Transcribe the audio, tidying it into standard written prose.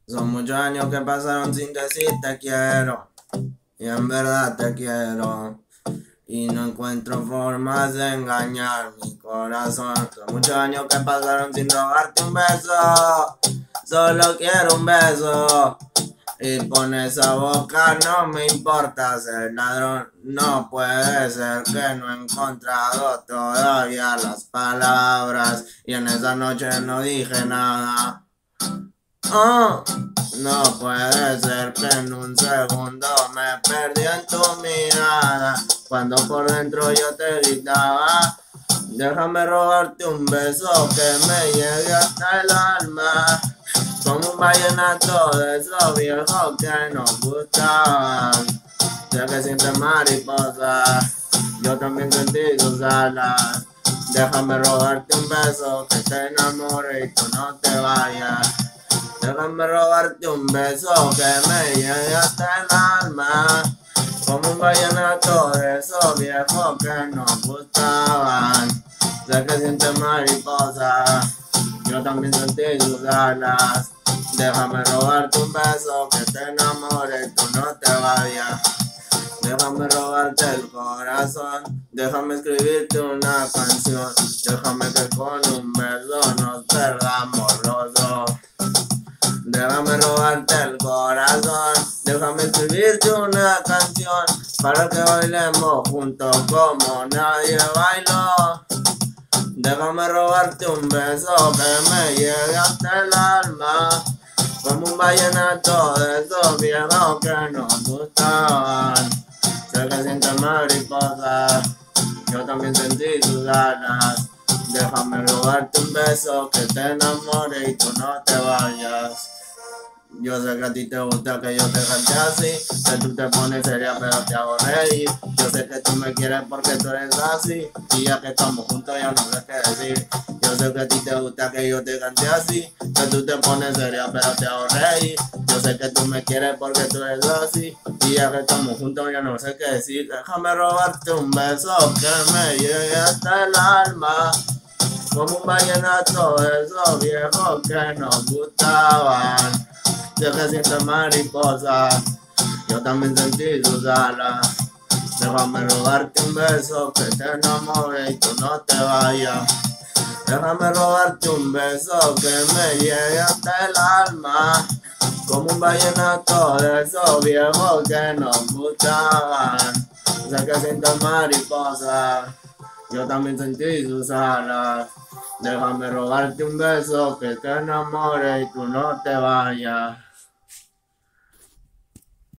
Son muchos años que pasaron sin decir te quiero. Y en verdad te quiero. Y no encuentro formas de engañar mi corazón. Son muchos años que pasaron sin robarte un beso. Solo quiero un beso. Y con esa boca no me importa ser ladrón. No puede ser que no he encontrado todavía las palabras. Y en esa noche no dije nada. Oh, no puede ser que en un segundo me perdí en tu mirada. Cuando por dentro yo te gritaba, déjame robarte un beso que me llegue hasta el alma. Como un vallenato de esos viejos que nos gustaban. Sé que sientes mariposa, yo también sentí tus alas. Déjame robarte un beso que te enamore y tú no te vayas. Déjame robarte un beso que me llegue hasta el alma. Como un vallenato de esos viejos que nos gustaban. Sé que sientes mariposa, yo también sentí tus alas. Déjame robarte un beso que te enamore y tú no te vayas. Déjame robarte el corazón, déjame escribirte una canción. Déjame que con un beso nos perdamos los dos. Déjame robarte el corazón, déjame escribirte una canción para que bailemos juntos como nadie bailó. Déjame robarte un beso que me llegue hasta el alma, como un vallenato de esos viejos que nos gustaban. Sé que sientes mariposa, yo también sentí tus ganas. Déjame robarte un beso que te enamore y tú no te vayas. Yo sé que a ti te gusta que yo te cante así, que tú te pones seria pero te hago reír. Yo sé que tú me quieres porque tú eres así, y ya que estamos juntos ya no sé qué decir. Yo sé que a ti te gusta que yo te cante así, que tú te pones seria pero te hago reír. Yo sé que tú me quieres porque tú eres así, y ya que estamos juntos ya no sé qué decir. Déjame robarte un beso que me llegue hasta el alma, como un vallenato de esos viejos que nos gustaban. Sé que sientes mariposa, yo también sentí tus alas. Déjame robarte un beso que te enamore y tú no te vayas. Déjame robarte un beso que me llegue hasta el alma, como un vallenato de esos viejos que nos gustaban. Sé que sientes mariposa, yo también sentí tus alas. Déjame robarte un beso que te enamore y tú no te vayas.